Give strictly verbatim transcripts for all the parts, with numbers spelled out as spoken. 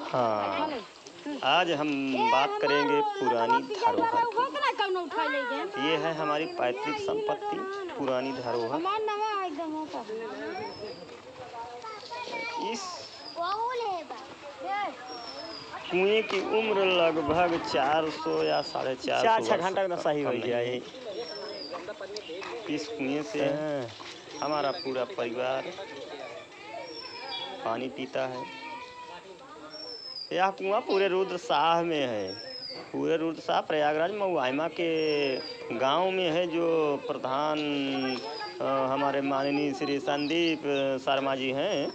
हाँ, आज हम बात करेंगे पुरानी धरोहर की। ये है हमारी पैतृक संपत्ति, पुरानी धरोहर। इस कुएं की उम्र लगभग चार सौ या साढ़े चार सौ घंटा का सही हो गया है। इस कुएं से हमारा पूरा परिवार पानी पीता है। यह कुआं पूरे रुद्रसाह में है। पूरे रुद्रसाह प्रयागराज मऊआइमा के गांव में है, जो प्रधान हमारे माननीय श्री संदीप शर्मा जी हैं,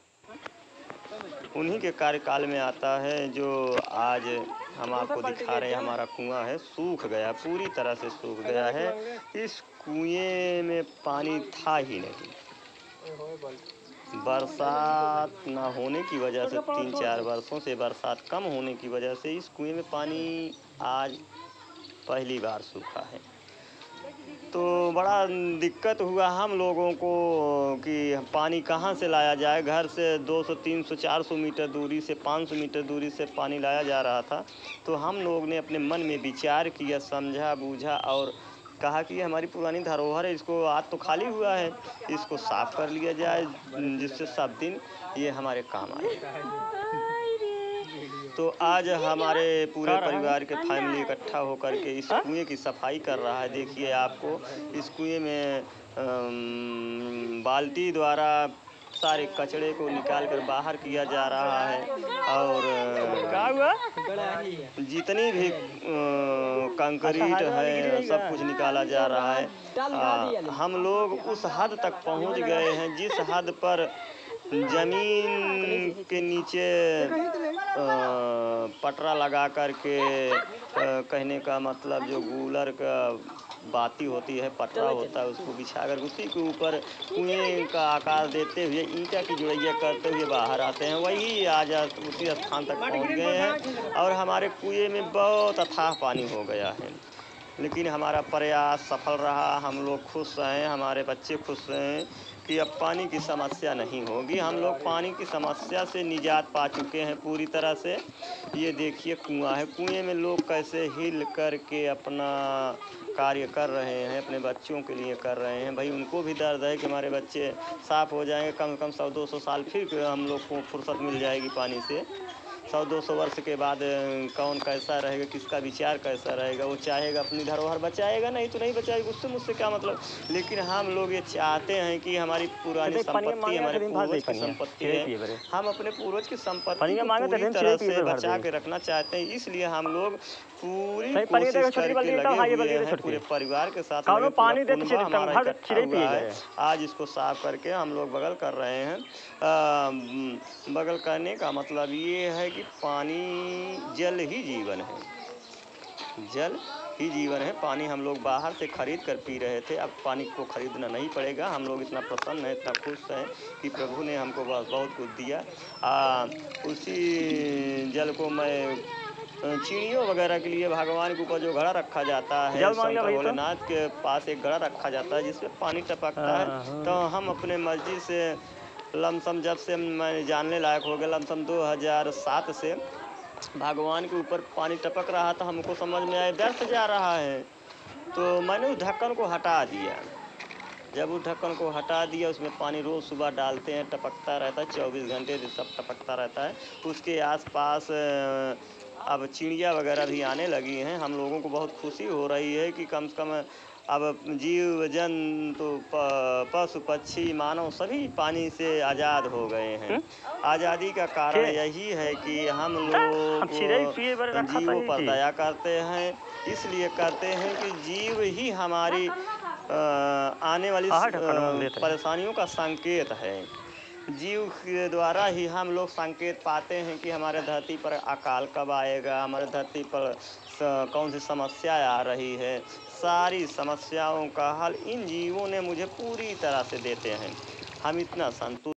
उन्हीं के कार्यकाल में आता है। जो आज हम आपको दिखा रहे हैं, हमारा कुआं है, सूख गया, पूरी तरह से सूख गया है। इस कुएं में पानी था ही नहीं। बरसात न होने की वजह से, तीन चार वर्षों से बरसात कम होने की वजह से इस कुएं में पानी आज पहली बार सूखा है। तो बड़ा दिक्कत हुआ हम लोगों को कि पानी कहाँ से लाया जाए। घर से दो सौ, तीन सौ, चार सौ मीटर दूरी से, पाँच सौ मीटर दूरी से पानी लाया जा रहा था। तो हम लोग ने अपने मन में विचार किया, समझा बूझा और कहा कि ये हमारी पुरानी धरोहर है, इसको आज तो खाली हुआ है, इसको साफ कर लिया जाए, जिससे सब दिन ये हमारे काम आए। तो आज हमारे पूरे परिवार के फैमिली इकट्ठा होकर के इस कुएं की सफाई कर रहा है। देखिए, आपको इस कुएं में बाल्टी द्वारा सारे कचड़े को निकाल कर बाहर किया जा रहा है और जितनी भी कंक्रीट है सब कुछ निकाला जा रहा है। आ, हम लोग उस हद तक पहुंच गए हैं जिस हद पर जमीन के नीचे पटरा लगा करके, कहने का मतलब जो गूलर का बाती होती है, पटरा होता है, उसको बिछाकर उसी के ऊपर कुएं का आकार देते हुए ईंटा की जुड़ैया करते हुए बाहर आते हैं। वही आज उसी स्थान तक पहुंच गए हैं और हमारे कुएं में बहुत अथाह पानी हो गया है। लेकिन हमारा प्रयास सफल रहा। हम लोग खुश हैं, हमारे बच्चे खुश हैं कि अब पानी की समस्या नहीं होगी। हम लोग पानी की समस्या से निजात पा चुके हैं पूरी तरह से। ये देखिए कुआं है, कुएं में लोग कैसे हिल करके अपना कार्य कर रहे हैं, अपने बच्चों के लिए कर रहे हैं। भाई, उनको भी दर्द है कि हमारे बच्चे साफ़ हो जाएंगे। कम से कम सौ दो सौ साल फिर हम लोग को फुर्सत मिल जाएगी पानी से। सौ दो सौ वर्ष के बाद कौन कैसा रहेगा, किसका विचार कैसा रहेगा, वो चाहेगा अपनी धरोहर बचाएगा, नहीं तो नहीं बचाएगा, उससे मुझसे क्या मतलब। लेकिन हम लोग ये चाहते हैं कि हमारी पुरानी संपत्ति, हमारे पूर्वज की संपत्ति है, हम अपने पूर्वज की संपत्ति को पूरी तरह से बचा के रखना चाहते हैं। इसलिए हम लोग पूरी कोशिश करके लगे हुए हैं, पूरे परिवार के साथ लगे, पूरा कुटुंब हमारा इकट्ठा हुआ है। आज इसको साफ करके हम लोग बगल कर रहे हैं। आ, बगल करने का मतलब ये है कि पानी, जल ही जीवन है, जल ही जीवन है। पानी हम लोग बाहर से खरीद कर पी रहे थे, अब पानी को खरीदना नहीं पड़ेगा। हम लोग इतना प्रसन्न हैं, इतना खुश हैं कि प्रभु ने हमको बहुत कुछ दिया। आ, उसी जल को मैं चिड़ियों वगैरह के लिए, भगवान के ऊपर जो घड़ा रखा जाता है, शंकर भोलेनाथ के पास एक घड़ा रखा जाता है जिसमें पानी टपकता है। तो हम अपने मर्जी से लमसम, जब से मैं जानने लायक हो गया, लमसम दो हज़ार सात से भगवान के ऊपर पानी टपक रहा था। हमको समझ में आया व्यर्थ जा रहा है, तो मैंने उस ढक्कन को हटा दिया। जब उस ढक्कन को हटा दिया, उसमें पानी रोज़ सुबह डालते हैं, टपकता रहता है, चौबीस घंटे सब टपकता रहता है। उसके आसपास अब चिड़िया वगैरह भी आने लगी हैं। हम लोगों को बहुत खुशी हो रही है कि कम से कम अब जीव जंतु, पशु पक्षी, मानव सभी पानी से आज़ाद हो गए हैं। आज़ादी का कारण यही है कि हम लोग जीवों पर दया करते हैं। इसलिए करते हैं कि जीव ही हमारी आ, आने वाली परेशानियों का संकेत है। जीव के द्वारा ही हम लोग संकेत पाते हैं कि हमारे धरती पर अकाल कब आएगा, हमारे धरती पर कौन सी समस्या आ रही है। सारी समस्याओं का हल इन जीवों ने मुझे पूरी तरह से देते हैं। हम इतना संतुष्ट